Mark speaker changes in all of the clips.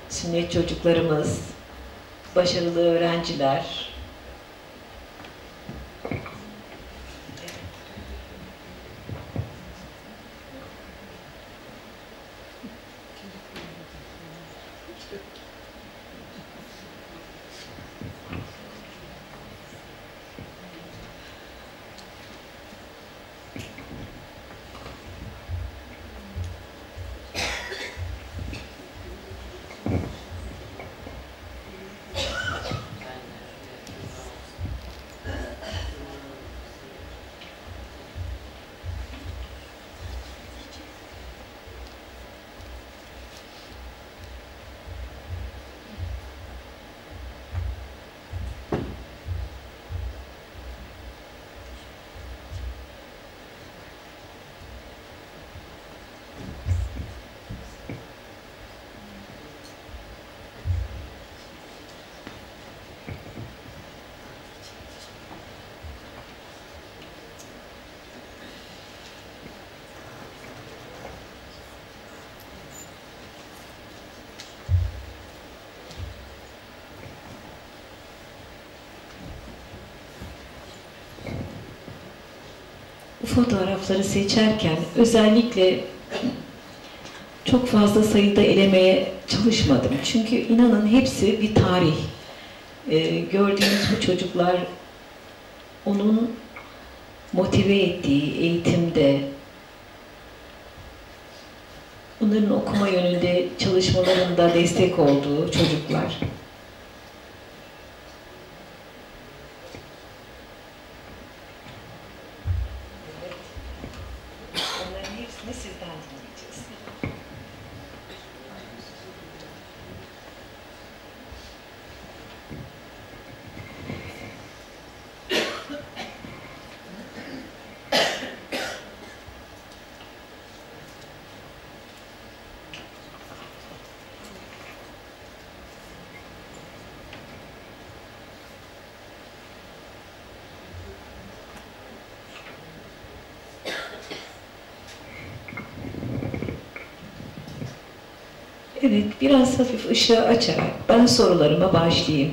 Speaker 1: sünnet çocuklarımız, başarılı öğrenciler, bu fotoğrafları seçerken özellikle çok fazla sayıda elemeye çalışmadım. Çünkü inanın hepsi bir tarih. Gördüğünüz bu çocuklar onun motive ettiği eğitimde, onların okuma yönünde çalışmalarında destek olduğu çocuklar. Onların hepsini sizden dinleyeceğiz. Evet, biraz hafif ışığı açarak ben sorularıma başlayayım.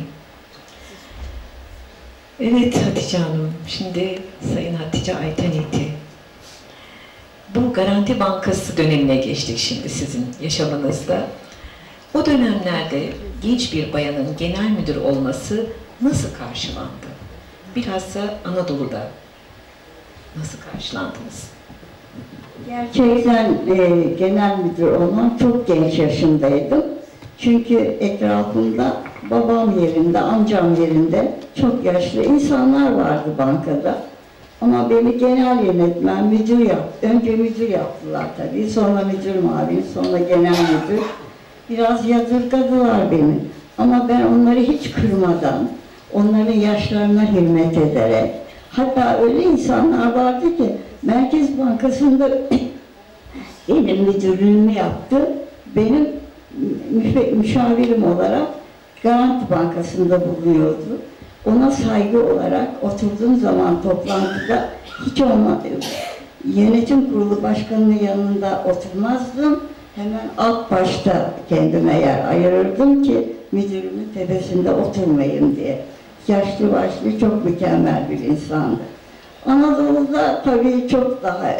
Speaker 1: Evet Hatice Hanım, şimdi Sayın Hatice Ayteniti. Bu Garanti Bankası dönemine geçtik şimdi sizin yaşamınızda. O dönemlerde genç bir bayanın genel müdür olması nasıl karşılandı? Bilhassa Anadolu'da nasıl karşılandınız?
Speaker 2: Gerçekten genel müdür olmam çok genç yaşındaydım. Çünkü etrafımda babam yerinde, amcam yerinde çok yaşlı insanlar vardı bankada. Ama beni genel yönetmen, müdür yaptı. Önce müdür yaptılar tabii, sonra müdür mavin, sonra genel müdür. Biraz yadırgadılar beni. Ama ben onları hiç kırmadan, onların yaşlarına hürmet ederek, hatta öyle insanlar vardı ki Merkez Bankası'nda benim müdürlüğümü yaptı. Benim müşavirim olarak Garanti Bankası'nda bulunuyordu. Ona saygı olarak oturduğum zaman toplantıda hiç olmadı. Yönetim kurulu başkanının yanında oturmazdım. Hemen alt başta kendime yer ayırırdım ki müdürümün tepesinde oturmayayım diye. Yaşlı başlı çok mükemmel bir insandı. Anadolu'da tabii çok daha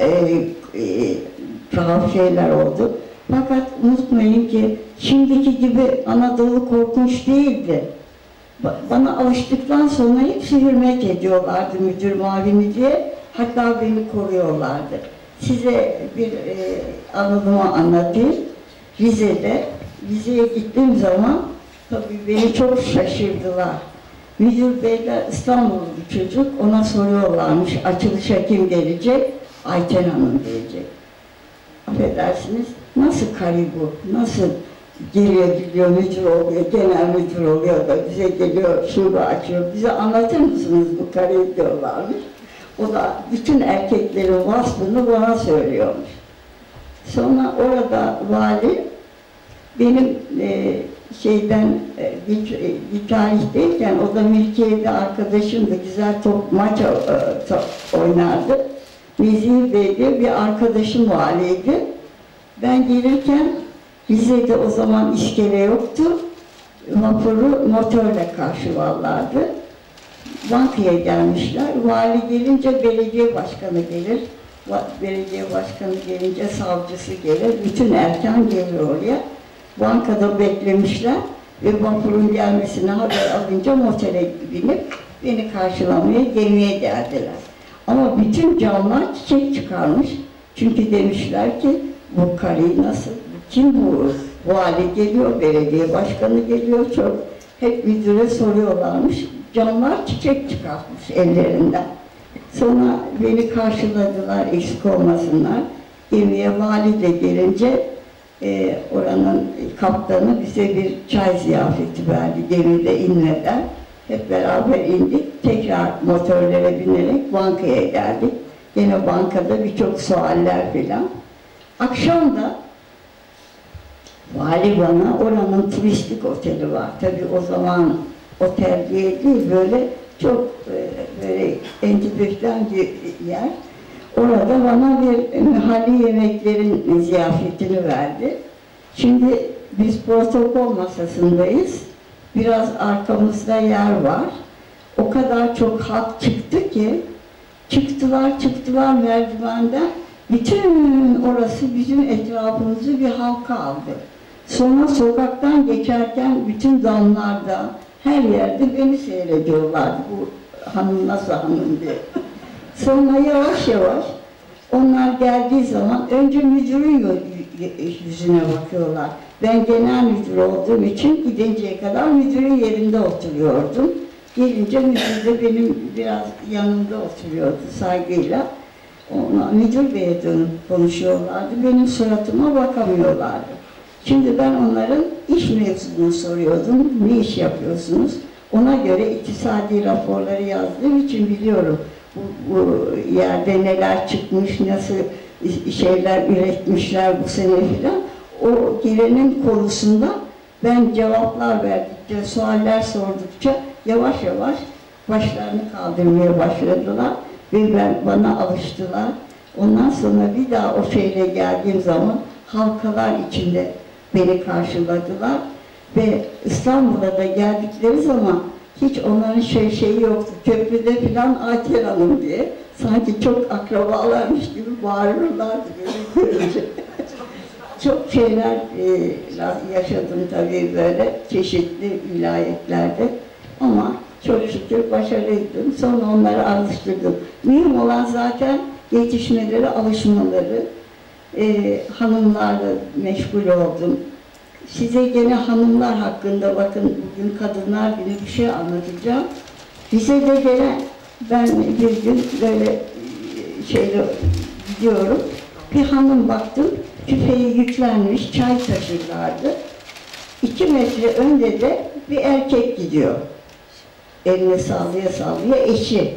Speaker 2: tuhaf şeyler oldu. Fakat unutmayın ki şimdiki gibi Anadolu korkunç değildi. Bana alıştıktan sonra hepsi hürmet ediyorlardı müdür mavini diye. Hatta beni koruyorlardı. Size bir anımı anlatayım. Rize'ye gittiğim zaman tabii beni çok şaşırdılar. Müdür beyler İstanbul'lu bir çocuk, ona soruyorlarmış, açılışa kim gelecek? Ayten Hanım gelecek. Affedersiniz, nasıl kari bu? Nasıl geliyor gidiyor, müdür oluyor, genel müdür oluyor da bize geliyor, şube açıyor, bize anlatır mısınız bu kariyi diyorlarmış. O da bütün erkeklerin vasfını bana söylüyormuş. Sonra orada vali benim bir tarihteyken, o da Mülkiye'de arkadaşımdı, güzel maç oynardı. Nezih Bey diye bir arkadaşım valiydi. Ben gelirken Rize'de o zaman iskele yoktu. Vapuru motorla karşılarlardı. Bankaya gelmişler. Vali gelince belediye başkanı gelir. Belediye başkanı gelince savcısı gelir. Bütün erken gelir oraya. Bankada beklemişler ve vapurun gelmesine haber alınca motora binip beni karşılamaya gemiye geldiler. Ama bütün camlar çiçek çıkarmış. Çünkü demişler ki bu karıyı nasıl, kim bu? Vali geliyor, belediye başkanı geliyor, çok hep müdüre soruyorlarmış. Camlar çiçek çıkartmış ellerinden. Sonra beni karşıladılar, eksik olmasınlar. Gemiye vali de gelince oranın kaptanı bize bir çay ziyafeti verdi gemide inmeden. Hep beraber indik, tekrar motorlara binerek bankaya geldik. Yine bankada birçok sualler filan. Akşam da vali bana, oranın turistik oteli var. Tabii o zaman otel diye değil, böyle çok böyle enteresan bir yer. Orada bana bir mahalli yemeklerin ziyafetini verdi. Şimdi biz protokol masasındayız. Biraz arkamızda yer var. O kadar çok halk çıktı ki, çıktılar merdivenden. Bütün orası bizim etrafımızı bir halka aldı. Sonra sokaktan geçerken bütün damlarda, her yerde beni seyrediyorlardı. Bu hanım nasıl hanım diye. Sonra yavaş yavaş onlar geldiği zaman önce müdürün yüzüne bakıyorlar. Ben genel müdür olduğum için gidinceye kadar müdürün yerinde oturuyordum. Gelince müdür de benim biraz yanımda oturuyordu saygıyla. Ona müdür beye dönüp konuşuyorlardı. Benim suratıma bakamıyorlardı. Şimdi ben onların iş mevzunu soruyordum. Ne iş yapıyorsunuz? Ona göre iktisadi raporları yazdığım için biliyorum. Bu yerde neler çıkmış, nasıl şeyler üretmişler bu sene filan. O gelenin konusunda ben cevaplar verdikçe, sualler sordukça yavaş yavaş başlarını kaldırmaya başladılar ve bana alıştılar. Ondan sonra bir daha o şehre geldiğim zaman halkalar içinde beni karşıladılar ve İstanbul'a da geldikleri zaman hiç onların şeyi yoktu. Köprüde filan Ayten Hanım diye sanki çok akrabalarmış gibi bağırırlardı böyle görünce. Çok şeyler yaşadım tabii böyle çeşitli vilayetlerde ama çok şükür başarılıydım. Sonra onları alıştırdım. Mühim olan zaten yetişmeleri, alışmaları. Hanımlarla meşgul oldum. Size gene hanımlar hakkında bakın bugün Kadınlar Günü bir şey anlatacağım. Rize'de gene ben bir gün böyle gidiyorum. Bir hanım baktım, küfeyi yüklenmiş, çay taşırlardı. 2 metre önde de bir erkek gidiyor. Eline sallaya sallaya eşi.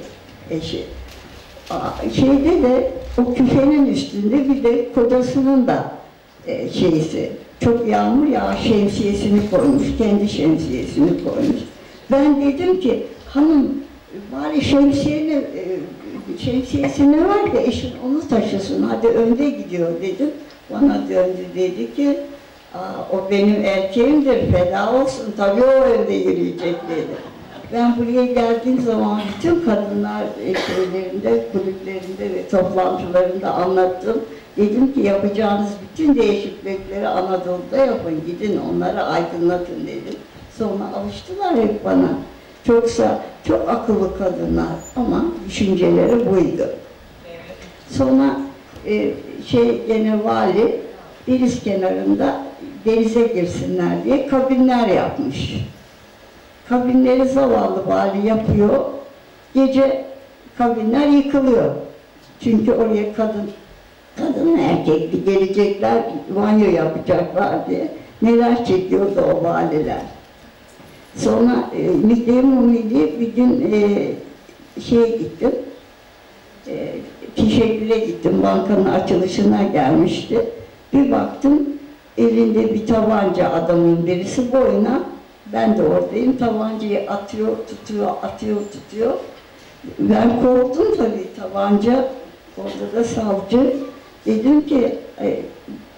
Speaker 2: Şeyde de o küfenin üstünde bir de kocasının da çok yağmur yağ şemsiyesini koymuş, kendi şemsiyesini koymuş. Ben dedim ki hanım bari şemsiyesi ne var da eşin onu taşısın, hadi önde gidiyor dedim. Bana döndü dedi ki o benim erkeğimdir, feda olsun tabii o önde yürüyecek dedi. Ben buraya geldiğim zaman bütün kadınlar şeylerinde, kulüplerinde ve toplantılarında anlattım. Dedim ki yapacağınız bütün değişiklikleri Anadolu'da yapın, gidin onları aydınlatın dedim. Sonra alıştılar hep bana. Çok akıllı kadınlar ama düşünceleri buydu. Sonra gene vali deniz kenarında denize girsinler diye kabinler yapmış. Kabinleri zavallı vali yapıyor, gece kabinler yıkılıyor. Çünkü oraya kadın erkekli gelecekler, banyo yapacaklar diye neler çekiyordu o valiler. Sonra milli bir gün gittim, teşekküre gittim, bankanın açılışına gelmişti. Bir baktım, elinde bir tabanca adamın birisi boyuna, ben de oradayım, tabancayı atıyor, tutuyor. Ben korktum tabii tabanca, orada da savcı. Dedim ki,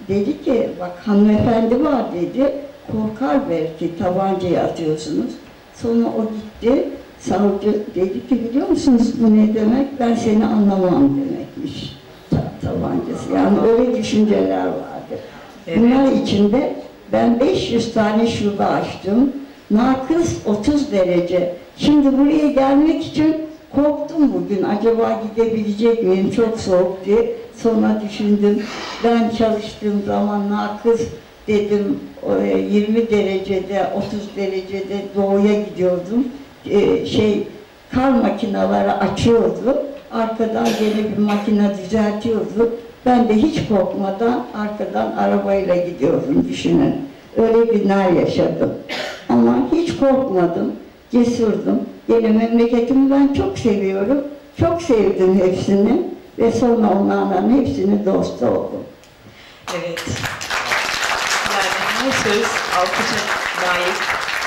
Speaker 2: Dedi ki bak hanımefendi var dedi. Korkar belki tabancayı atıyorsunuz. Sonra o gitti. Savcı dedi ki biliyor musunuz bu ne demek? Ben seni anlamam demekmiş. Tabancası. Yani öyle düşünceler vardı.
Speaker 1: Evet.
Speaker 2: Bunlar içinde ben 500 tane şube açtım. Nakıs 30 derece. Şimdi buraya gelmek için korktum bugün. Acaba gidebilecek miyim? Çok soğuk diye. Sonra düşündüm. Ben çalıştığım zaman nakıs dedim 20 derecede, 30 derecede doğuya gidiyordum. Kar makineleri açıyordu. Arkadan gene bir makine düzeltiyordu. Ben de hiç korkmadan arkadan arabayla gidiyordum düşünün. Öyle günler yaşadım. Ama hiç korkmadım, cesurdum. Yine memleketimi ben çok seviyorum. Çok sevdim hepsini ve sonra onlarla hepsini dost oldum.
Speaker 1: Evet. Yani her söz alkışa layık.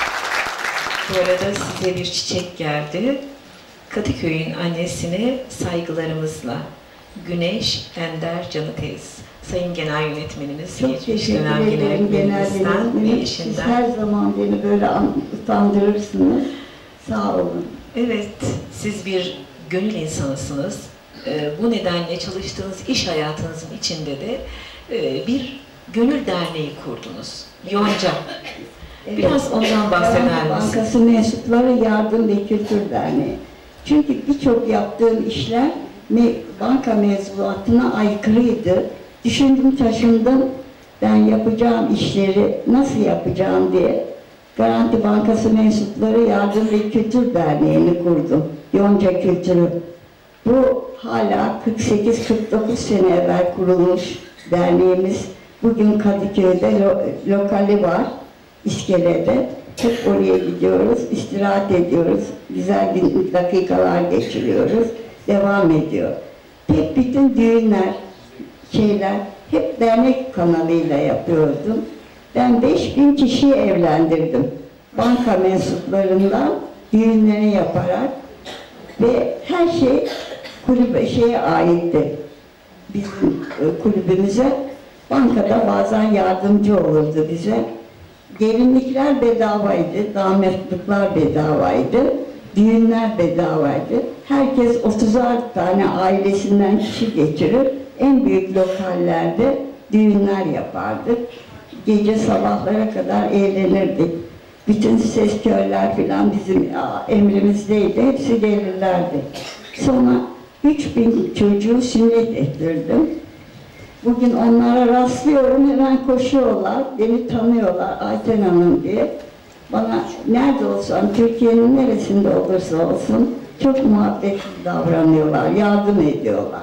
Speaker 1: Bu arada size bir çiçek geldi. Kadıköy'ün annesine saygılarımızla. Güneş Ender Canıtez. Sayın Genel Yönetmenimiz,
Speaker 2: Çok
Speaker 1: geçmiş
Speaker 2: teşekkür
Speaker 1: dönem
Speaker 2: ederim genel
Speaker 1: yönetmenimizden ve
Speaker 2: yönetmenim. Siz
Speaker 1: eşinden.
Speaker 2: her zaman beni böyle utandırırsınız. Sağ olun.
Speaker 1: Evet, siz bir gönül insanısınız. Bu nedenle çalıştığınız iş hayatınızın içinde de bir gönül derneği kurdunuz. Yonca.
Speaker 2: Evet.
Speaker 1: Biraz ondan bahseder
Speaker 2: Garanti
Speaker 1: misiniz?
Speaker 2: Bankası Mensupları Yardım ve Kültür Derneği. Çünkü birçok yaptığım işler banka mevzuatına aykırıydı. Düşündüm taşındım, ben yapacağım işleri nasıl yapacağım diye Garanti Bankası Mensupları Yardım ve Kültür Derneği'ni kurdum. Yonca Kültürü. Bu hala 48-49 sene evvel kurulmuş derneğimiz. Bugün Kadıköy'de lokali var, İskele'de. Hep oraya gidiyoruz, istirahat ediyoruz, güzel dakikalar geçiriyoruz, devam ediyor. Hep bütün düğünler, hep dernek kanalıyla yapıyordum. Ben 5000 kişiyi evlendirdim. Banka mensuplarından düğünleri yaparak ve her şey şeye aitti. Bizim kulübümüze. Bankada bazen yardımcı olurdu bize. Gelinlikler bedavaydı, damatlıklar bedavaydı, düğünler bedavaydı. Herkes 30'ar tane ailesinden kişi geçirir. En büyük lokallerde düğünler yapardık. Gece sabahlara kadar eğlenirdik. Bütün ses körler filan bizim emrimizdeydi. Hepsi gelirlerdi. Sonra 3000 çocuğu sünnet ettirdim. Bugün onlara rastlıyorum, hemen koşuyorlar, beni tanıyorlar Ayten Hanım diye. Bana nerede olsam, Türkiye'nin neresinde olursa olsun çok muhabbetli davranıyorlar, yardım ediyorlar.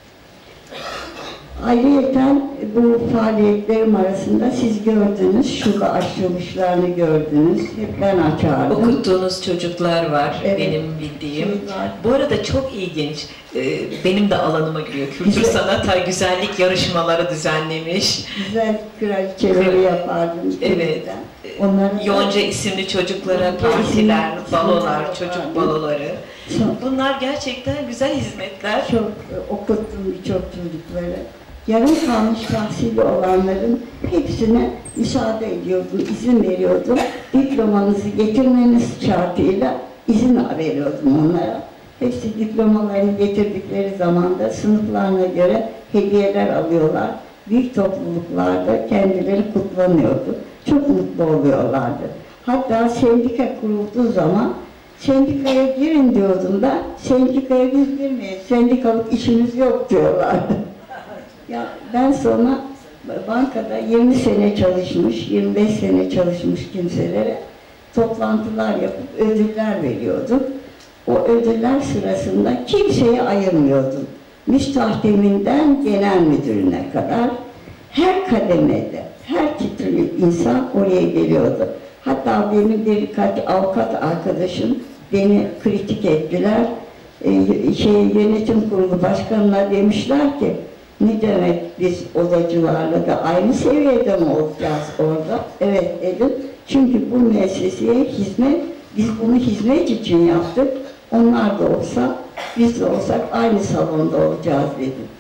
Speaker 2: Ayrıca bu faaliyetlerim arasında siz gördünüz, şurada açılmışlarını gördünüz, hep ben açardım.
Speaker 1: Okuttuğunuz çocuklar var,
Speaker 2: Evet.
Speaker 1: benim bildiğim.
Speaker 2: Çocuklar.
Speaker 1: Bu arada çok ilginç, benim de alanıma giriyor. Kültür
Speaker 2: Güzel.
Speaker 1: sanat, güzellik yarışmaları düzenlemiş.
Speaker 2: Güzel kraliçeleri yapardım.
Speaker 1: Evet.
Speaker 2: Onların
Speaker 1: Yonca isimli çocuklara
Speaker 2: Yonca
Speaker 1: partiler,
Speaker 2: isimli
Speaker 1: balolar,
Speaker 2: çocuklar
Speaker 1: çocuk
Speaker 2: vardı.
Speaker 1: baloları.
Speaker 2: Çok-
Speaker 1: Bunlar gerçekten güzel hizmetler.
Speaker 2: Çok okuttum birçok çocukları. Yarım kalmış tahsili olanların hepsine müsaade ediyordum, izin veriyordum. Diplomanızı getirmeniz şartıyla izin veriyordum onlara. Hepsi diplomalarını getirdikleri zaman da sınıflarına göre hediyeler alıyorlar. Büyük topluluklarda kendileri kutlanıyordu. Çok mutlu oluyorlardı. Hatta sendika kurulduğu zaman sendikaya girin diyordum da, sendikaya biz girmeyiz, sendikalık işimiz yok diyorlardı. Ya ben sonra bankada 20 sene çalışmış, 25 sene çalışmış kimselere toplantılar yapıp ödüller veriyordum. O ödüller sırasında kimseye ayırmıyordum. Müstahdeminden genel müdürüne kadar her kademede, her tipli insan oraya geliyordu. Hatta benim birkaç avukat arkadaşım beni kritik ettiler. Yönetim kurulu başkanına demişler ki, ne demek biz odacılarla da aynı seviyede mi olacağız orada? Evet dedim. Çünkü bu müesseseye hizmet, biz bunu hizmet için yaptık. Onlar da olsa, biz de olsak aynı salonda olacağız dedim.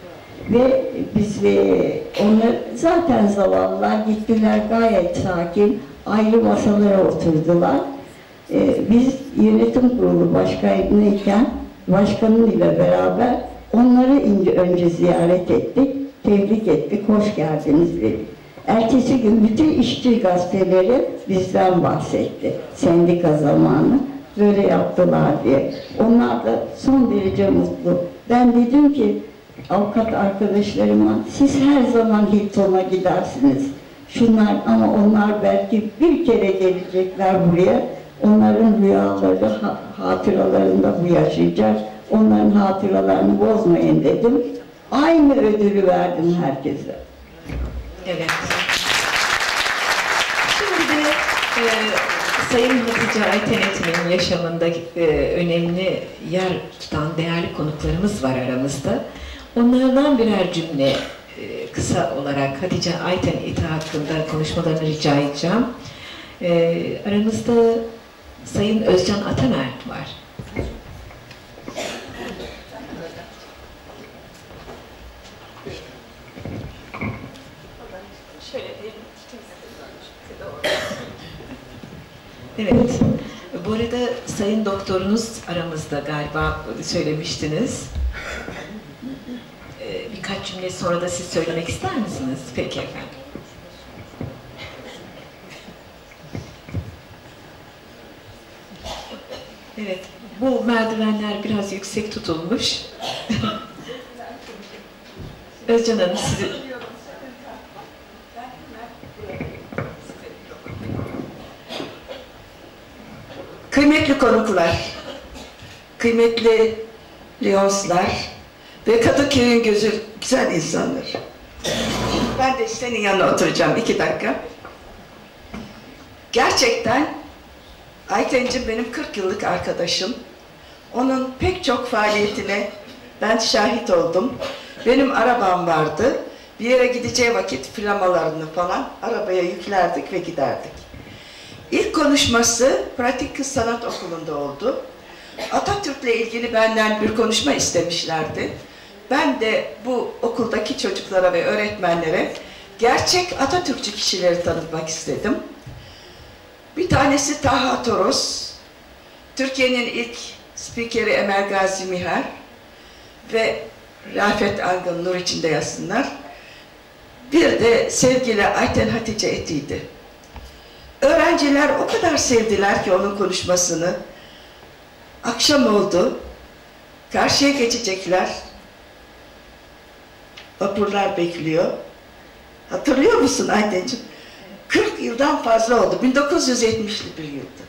Speaker 2: Ve biz onlar zaten zavallılar gittiler gayet sakin, ayrı masalara oturdular. Biz yönetim kurulu başkanıyken başkanıyla beraber onları önce ziyaret ettik, tebrik ettik, hoş geldiniz dedik. Ertesi gün bütün işçi gazeteleri bizden bahsetti, sendika zamanı. Böyle yaptılar diye. Onlar da son derece mutlu. Ben dedim ki avukat arkadaşlarıma, siz her zaman Hilton'a gidersiniz. Şunlar ama onlar belki bir kere gelecekler buraya. Onların rüyaları, hatıralarında bu yaşayacak. Onların hatıralarını bozmayın dedim. Aynı ödülü verdim herkese.
Speaker 1: Evet. Şimdi de Sayın Hatice Aytenetim'in yaşamında önemli yer tutan değerli konuklarımız var aramızda. Onlardan birer cümle kısa olarak Hatice Ayteneti hakkında konuşmalarını rica edeceğim. Aramızda Sayın Özcan Ataner var. Evet, bu arada Sayın Doktorunuz aramızda galiba söylemiştiniz. Birkaç cümle sonra da siz söylemek ister misiniz? Peki efendim. Evet, bu merdivenler biraz yüksek tutulmuş. Özcan Hanım sizi...
Speaker 3: Kıymetli konuklar, kıymetli Lyonslar ve Kadıköy'ün güzel insanlar. Ben de senin yanına oturacağım 2 dakika. Gerçekten Aytencim benim 40 yıllık arkadaşım. Onun pek çok faaliyetine ben şahit oldum. Benim arabam vardı. Bir yere gideceği vakit flamalarını falan arabaya yüklerdik ve giderdik. İlk konuşması Pratik Kız Sanat Okulu'nda oldu. Atatürk'le ilgili benden bir konuşma istemişlerdi. Ben de bu okuldaki çocuklara ve öğretmenlere gerçek Atatürkçü kişileri tanıtmak istedim. Bir tanesi Taha Toros, Türkiye'nin ilk spikeri Emel Gazi Miher ve Rafet Angın nur içinde yatsınlar. Bir de sevgili Ayten Hatice Eti'ydi. Öğrenciler o kadar sevdiler ki onun konuşmasını. Akşam oldu, karşıya geçecekler. Vapurlar bekliyor. Hatırlıyor musun Aytenciğim? 40 yıldan fazla oldu. 1970'li bir yıldı.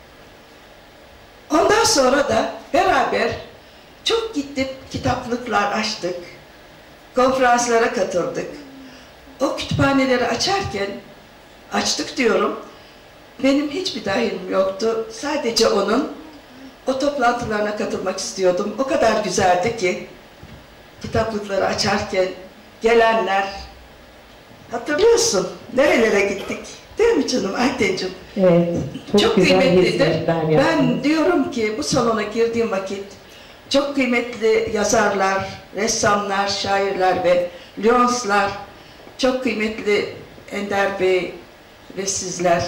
Speaker 3: Ondan sonra da beraber çok gittik, kitaplıklar açtık. Konferanslara katıldık. O kütüphaneleri açtık diyorum. Benim hiçbir dahilim yoktu. Sadece onun o toplantılarına katılmak istiyordum. O kadar güzeldi ki kitaplıkları açarken gelenler, hatırlıyorsun nerelere gittik değil mi canım Aytenciğim?
Speaker 1: Evet, çok güzel
Speaker 3: kıymetlidir. Ben diyorum ki bu salona girdiğim vakit çok kıymetli yazarlar, ressamlar, şairler ve Lyonslar, çok kıymetli Ender Bey ve sizler,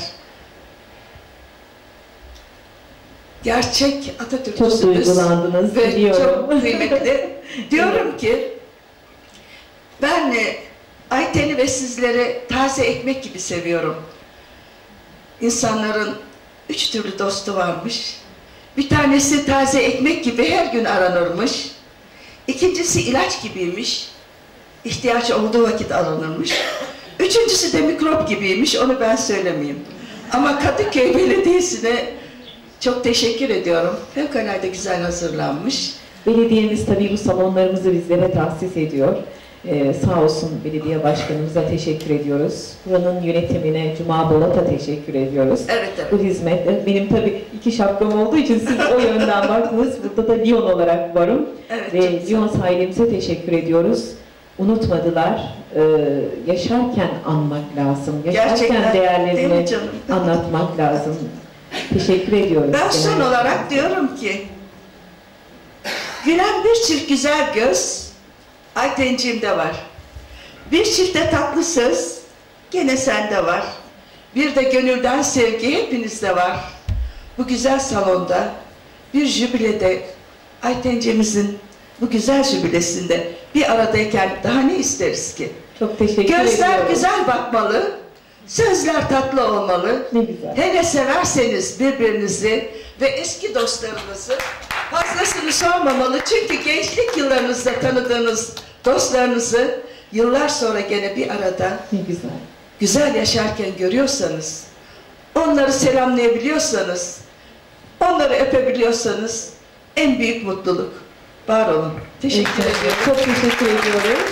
Speaker 3: gerçek Atatürk'üsünüz.
Speaker 1: Çok duygulandınız,
Speaker 3: ve
Speaker 1: biliyorum.
Speaker 3: çok kıymetli. Diyorum ki ben Ayten'i ve sizleri taze ekmek gibi seviyorum. İnsanların 3 türlü dostu varmış. Bir tanesi taze ekmek gibi her gün aranırmış. İkincisi ilaç gibiymiş. İhtiyaç olduğu vakit aranırmış. Üçüncüsü de mikrop gibiymiş. Onu ben söylemeyeyim. Ama Kadıköy Belediyesi'ne çok teşekkür ediyorum. Fevkalade güzel hazırlanmış.
Speaker 1: Belediyemiz tabii bu salonlarımızı bizlere tahsis ediyor. Sağ olsun belediye başkanımıza teşekkür ediyoruz. Buranın yönetimine, Cuma Bolat'a teşekkür ediyoruz.
Speaker 3: Evet, evet.
Speaker 1: Bu hizmetle. Benim tabii 2 şapkam olduğu için siz o yönden baktınız. Burada da Lyon olarak varım.
Speaker 3: Evet,
Speaker 1: ve Lyon ailemize teşekkür ediyoruz. Unutmadılar. Yaşarken anmak lazım. Yaşarken
Speaker 3: Gerçekten,
Speaker 1: değerlerini anlatmak lazım. Teşekkür ediyoruz.
Speaker 3: Ben son olarak diyorum ki gülen bir çift güzel göz Aytenciğimde var. Bir çifte tatlı söz gene sende var. Bir de gönülden sevgi hepinizde var. Bu güzel salonda bir jübilede Aytenciğimizin bu güzel jübilesinde bir aradayken daha ne isteriz ki?
Speaker 1: Çok teşekkür ediyorum.
Speaker 3: Gözler güzel bakmalı, sözler tatlı olmalı.
Speaker 1: Ne güzel.
Speaker 3: Hele severseniz birbirinizi ve eski dostlarınızı fazlasını sormamalı. Çünkü gençlik yıllarınızda tanıdığınız dostlarınızı yıllar sonra gene bir arada
Speaker 1: Ne güzel.
Speaker 3: güzel yaşarken görüyorsanız, onları selamlayabiliyorsanız, onları öpebiliyorsanız en büyük mutluluk. Var olun. Teşekkür ediyorum.
Speaker 1: Çok teşekkür ediyoruz.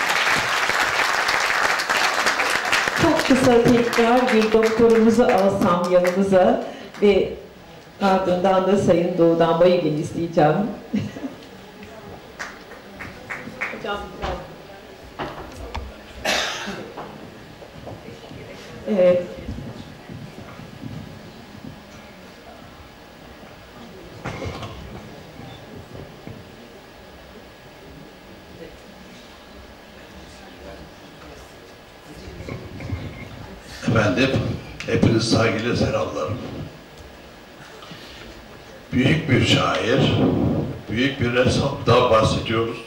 Speaker 1: Çok kısa tekrar bir doktorumuzu alsam yanımıza ve ardından da Sayın Doğudan Bayülgen'i isteyeceğim. Hocam, evet.
Speaker 4: Efendim, hepiniz saygıyla selamlarım. Büyük bir şair, büyük bir ressamdan bahsediyoruz.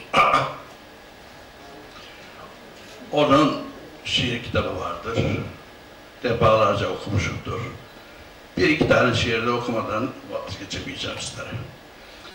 Speaker 4: Onun şiir kitabı vardır. Defalarca okumuşumdur. Bir iki tane şiirini okumadan vazgeçemeyeceğim sizlere.